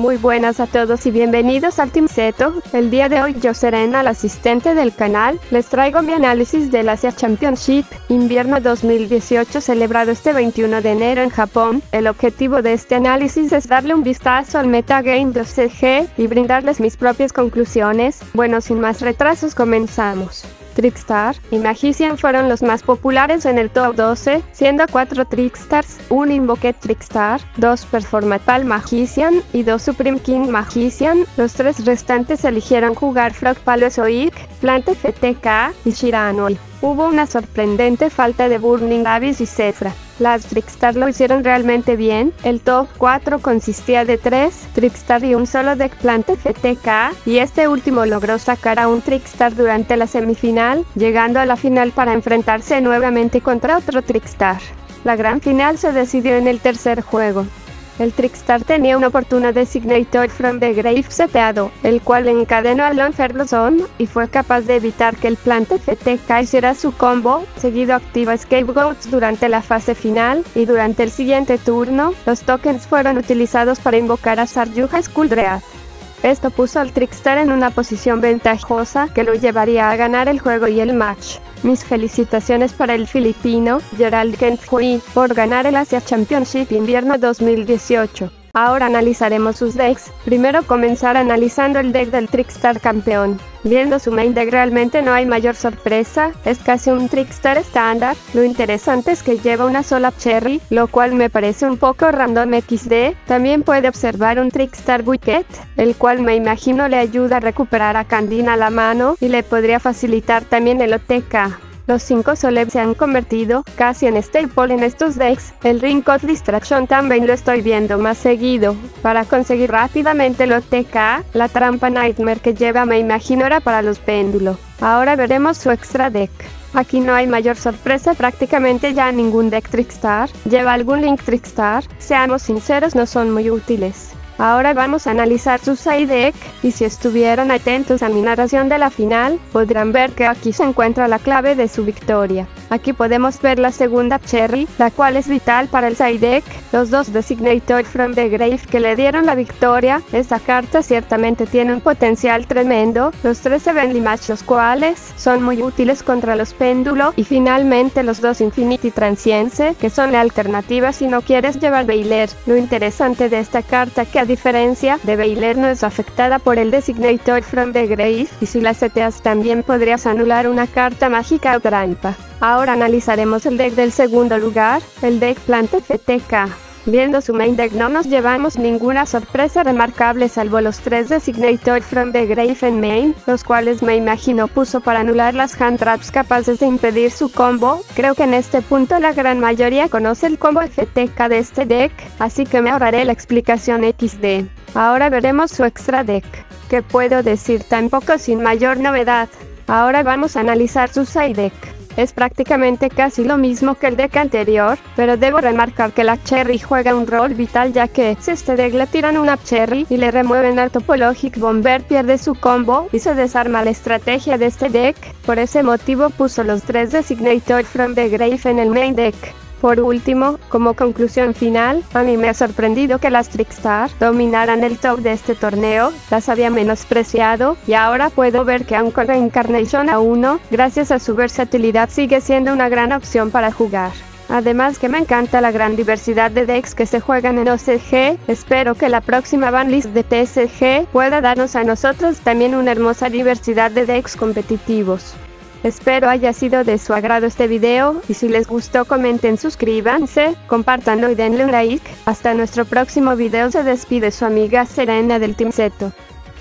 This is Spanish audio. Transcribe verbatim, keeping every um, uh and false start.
Muy buenas a todos y bienvenidos al Team Seto. El día de hoy yo, Serena, la asistente del canal, les traigo mi análisis del Asia Championship Invierno dos mil dieciocho celebrado este veintiuno de enero en Japón. El objetivo de este análisis es darle un vistazo al metagame de O C G y brindarles mis propias conclusiones. Bueno, sin más retrasos, comenzamos. Trickstar y Magician fueron los más populares en el top doce, siendo cuatro Trickstars, un Invoked Trickstar, dos Performapal Magician y dos Supreme King Magician. Los tres restantes eligieron jugar Frog Palo Esoic, Plant F T K y Shiranui. Hubo una sorprendente falta de Burning Abyss y Zefra. Las Trickstar lo hicieron realmente bien. El top cuatro consistía de tres Trickstar y un solo deck Plant F T K, y este último logró sacar a un Trickstar durante la semifinal, llegando a la final para enfrentarse nuevamente contra otro Trickstar. La gran final se decidió en el tercer juego. El Trickstar tenía un Opportuna Designator from the Grave seteado, el cual encadenó a Lone Ferguson y fue capaz de evitar que el Plant F T K hiciera su combo. Seguido activa Scapegoats durante la fase final, y durante el siguiente turno, los tokens fueron utilizados para invocar a Saryuja Skuldreath. Esto puso al Trickstar en una posición ventajosa que lo llevaría a ganar el juego y el match. Mis felicitaciones para el filipino Gerald Kenthui por ganar el Asia Championship Invierno dos mil dieciocho. Ahora analizaremos sus decks. Primero comenzar analizando el deck del Trickstar campeón. Viendo su main deck realmente no hay mayor sorpresa, es casi un Trickstar estándar. Lo interesante es que lleva una sola Cherry, lo cual me parece un poco random equis de. También puede observar un Trickstar Wicket, el cual me imagino le ayuda a recuperar a Candina a la mano y le podría facilitar también el O T K. Los cinco Solev se han convertido casi en staple en estos decks. El Ring Code Distraction también lo estoy viendo más seguido. Para conseguir rápidamente el O T K, la trampa Nightmare que lleva me imagino era para los péndulos. Ahora veremos su extra deck. Aquí no hay mayor sorpresa, prácticamente ya ningún deck Trickstar lleva algún Link Trickstar. Seamos sinceros, no son muy útiles. Ahora vamos a analizar su side deck, y si estuvieron atentos a mi narración de la final, podrán ver que aquí se encuentra la clave de su victoria. Aquí podemos ver la segunda Cherry, la cual es vital para el side deck, los dos Designator from the Grave que le dieron la victoria. Esta carta ciertamente tiene un potencial tremendo, los tres Heavenly Match, los cuales son muy útiles contra los péndulos, y finalmente los dos Infinity Transience, que son la alternativa si no quieres llevar Bailer. Lo interesante de esta carta que a diferencia de Bailer no es afectada por el Designator from the Grave, y si la seteas también podrías anular una carta mágica o trampa. Ahora analizaremos el deck del segundo lugar, el deck Plant F T K. Viendo su main deck no nos llevamos ninguna sorpresa remarcable salvo los tres Designator from the Grave en main, los cuales me imagino puso para anular las hand traps capaces de impedir su combo. Creo que en este punto la gran mayoría conoce el combo F T K de este deck, así que me ahorraré la explicación equis de. Ahora veremos su extra deck. ¿Qué puedo decir? Tampoco sin mayor novedad. Ahora vamos a analizar su side deck. Es prácticamente casi lo mismo que el deck anterior, pero debo remarcar que la Cherry juega un rol vital, ya que si este deck le tiran una Cherry y le remueven al Topologic Bomber, pierde su combo y se desarma la estrategia de este deck. Por ese motivo puso los tres Designator from the Grave en el main deck. Por último, como conclusión final, a mí me ha sorprendido que las Trickstar dominaran el top de este torneo. Las había menospreciado, y ahora puedo ver que aun con Reincarnation A uno, gracias a su versatilidad sigue siendo una gran opción para jugar. Además que me encanta la gran diversidad de decks que se juegan en O C G. Espero que la próxima banlist de T S G pueda darnos a nosotros también una hermosa diversidad de decks competitivos. Espero haya sido de su agrado este video, y si les gustó comenten, suscríbanse, compártanlo y denle un like. Hasta nuestro próximo video, se despide su amiga Serena del Team Seto.